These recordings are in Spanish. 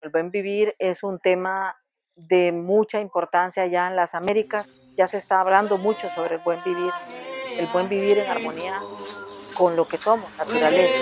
El buen vivir es un tema de mucha importancia allá en las Américas. Ya se está hablando mucho sobre el buen vivir en armonía con lo que somos, naturaleza.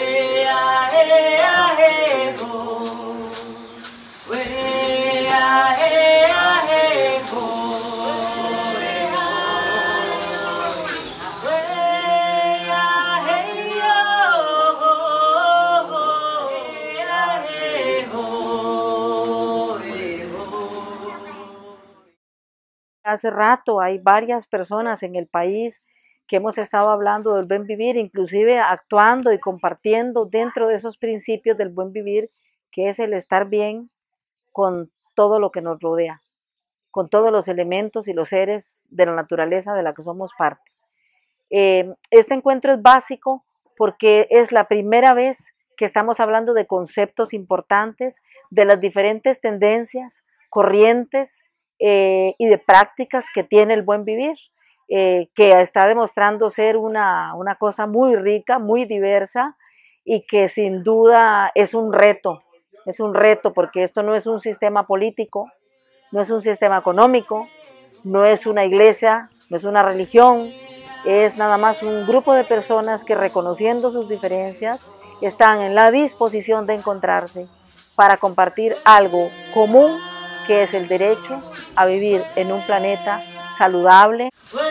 Hace rato hay varias personas en el país que hemos estado hablando del buen vivir, inclusive actuando y compartiendo dentro de esos principios del buen vivir, que es el estar bien con todo lo que nos rodea, con todos los elementos y los seres de la naturaleza de la que somos parte. Este encuentro es básico porque es la primera vez que estamos hablando de conceptos importantes, de las diferentes tendencias, corrientes y de prácticas que tiene el buen vivir, que está demostrando ser una cosa muy rica, muy diversa y que sin duda es un reto porque esto no es un sistema político, no es un sistema económico, no es una iglesia, no es una religión, es nada más un grupo de personas que, reconociendo sus diferencias, están en la disposición de encontrarse para compartir algo común, que es el derecho a vivir en un planeta saludable.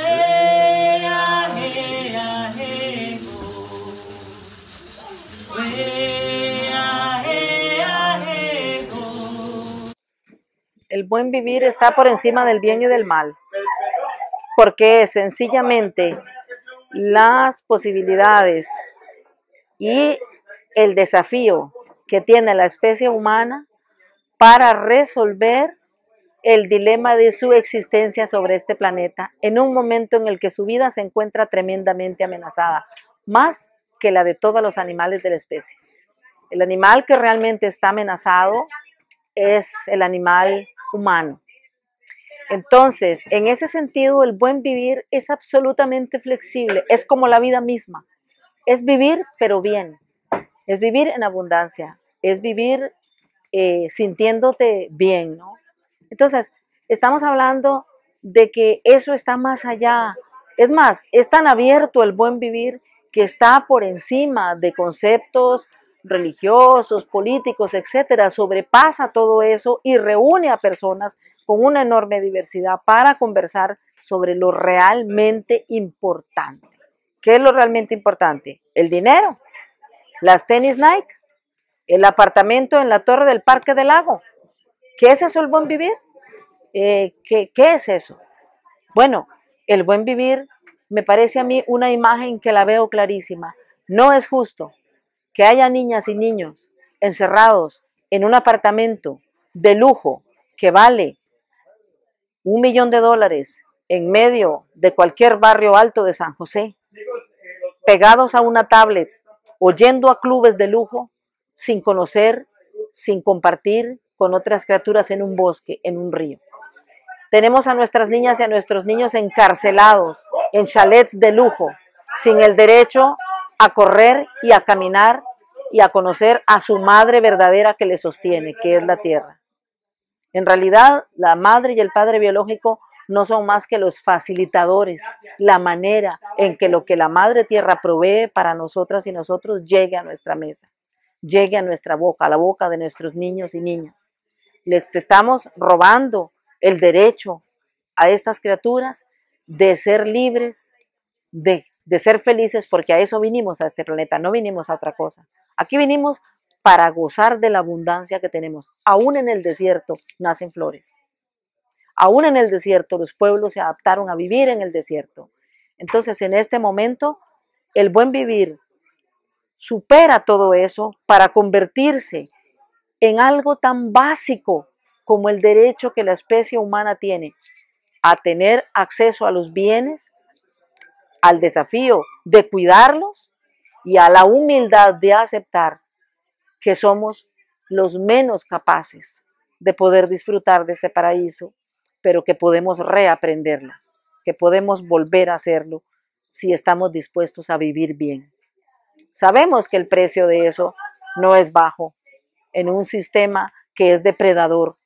El buen vivir está por encima del bien y del mal, porque sencillamente las posibilidades y el desafío que tiene la especie humana para resolver el dilema de su existencia sobre este planeta en un momento en el que su vida se encuentra tremendamente amenazada, más que la de todos los animales de la especie. El animal que realmente está amenazado es el animal humano. Entonces, en ese sentido, el buen vivir es absolutamente flexible, es como la vida misma, es vivir pero bien, es vivir en abundancia, es vivir sintiéndote bien, ¿no? Entonces, estamos hablando de que eso está más allá, es más, es tan abierto el buen vivir que está por encima de conceptos religiosos, políticos, etcétera, sobrepasa todo eso y reúne a personas con una enorme diversidad para conversar sobre lo realmente importante. ¿Qué es lo realmente importante? El dinero, las tenis Nike, el apartamento en la torre del Parque del Lago. ¿Qué es eso el buen vivir? ¿Qué es eso? Bueno, el buen vivir me parece a mí una imagen que la veo clarísima. No es justo que haya niñas y niños encerrados en un apartamento de lujo que vale $1.000.000 en medio de cualquier barrio alto de San José, pegados a una tablet o yendo a clubes de lujo sin conocer, sin compartir con otras criaturas en un bosque, en un río. Tenemos a nuestras niñas y a nuestros niños encarcelados en chalets de lujo, sin el derecho a correr y a caminar y a conocer a su madre verdadera que les sostiene, que es la tierra. En realidad, la madre y el padre biológico no son más que los facilitadores, la manera en que lo que la madre tierra provee para nosotras y nosotros llegue a nuestra mesa, llegue a nuestra boca, a la boca de nuestros niños y niñas. Les estamos robando el derecho a estas criaturas de ser libres, de ser felices, porque a eso vinimos a este planeta, no vinimos a otra cosa. Aquí vinimos para gozar de la abundancia que tenemos. Aún en el desierto nacen flores. Aún en el desierto los pueblos se adaptaron a vivir en el desierto. Entonces, en este momento, el buen vivir supera todo eso para convertirse en algo tan básico como el derecho que la especie humana tiene a tener acceso a los bienes, al desafío de cuidarlos y a la humildad de aceptar que somos los menos capaces de poder disfrutar de este paraíso, pero que podemos reaprenderla, que podemos volver a hacerlo si estamos dispuestos a vivir bien. Sabemos que el precio de eso no es bajo en un sistema que es depredador.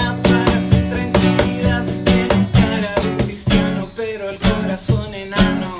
Corazón enano.